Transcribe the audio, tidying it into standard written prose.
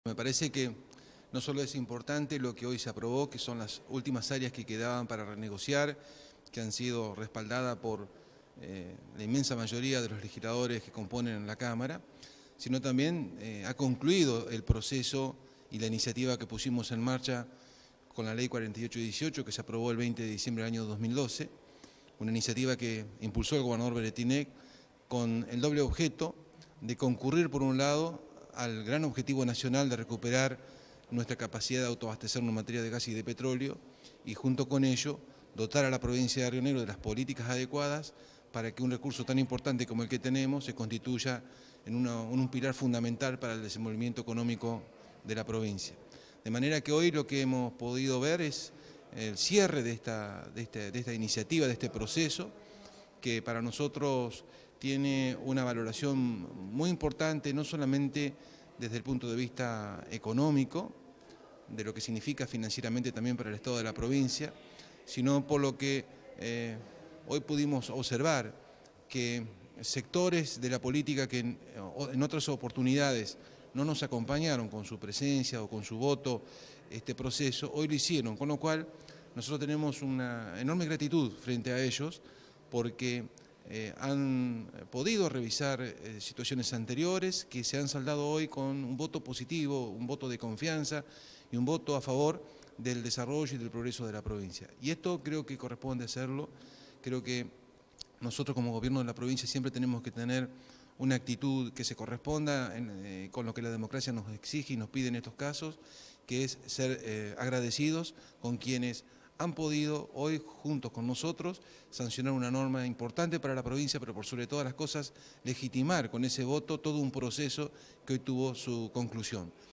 Me parece que no solo es importante lo que hoy se aprobó, que son las últimas áreas que quedaban para renegociar, que han sido respaldadas por la inmensa mayoría de los legisladores que componen la Cámara, sino también ha concluido el proceso y la iniciativa que pusimos en marcha con la Ley 4818, que se aprobó el 20 de diciembre del año 2012, una iniciativa que impulsó el gobernador Beretinec con el doble objeto de concurrir, por un lado, al gran objetivo nacional de recuperar nuestra capacidad de autoabastecernos en materia de gas y de petróleo y junto con ello dotar a la provincia de Río Negro de las políticas adecuadas para que un recurso tan importante como el que tenemos se constituya en un pilar fundamental para el desenvolvimiento económico de la provincia. De manera que hoy lo que hemos podido ver es el cierre de esta iniciativa, de este proceso, que para nosotros tiene una valoración muy importante, no solamente desde el punto de vista económico, de lo que significa financieramente también para el Estado de la provincia, sino por lo que hoy pudimos observar que sectores de la política que en otras oportunidades no nos acompañaron con su presencia o con su voto este proceso, hoy lo hicieron, con lo cual nosotros tenemos una enorme gratitud frente a ellos porque han podido revisar situaciones anteriores que se han saldado hoy con un voto positivo, un voto de confianza y un voto a favor del desarrollo y del progreso de la provincia. Y esto creo que corresponde hacerlo, creo que nosotros como gobierno de la provincia siempre tenemos que tener una actitud que se corresponda con lo que la democracia nos exige y nos pide en estos casos, que es ser agradecidos con quienes han podido hoy, juntos con nosotros, sancionar una norma importante para la provincia, pero por sobre todas las cosas, legitimar con ese voto todo un proceso que hoy tuvo su conclusión.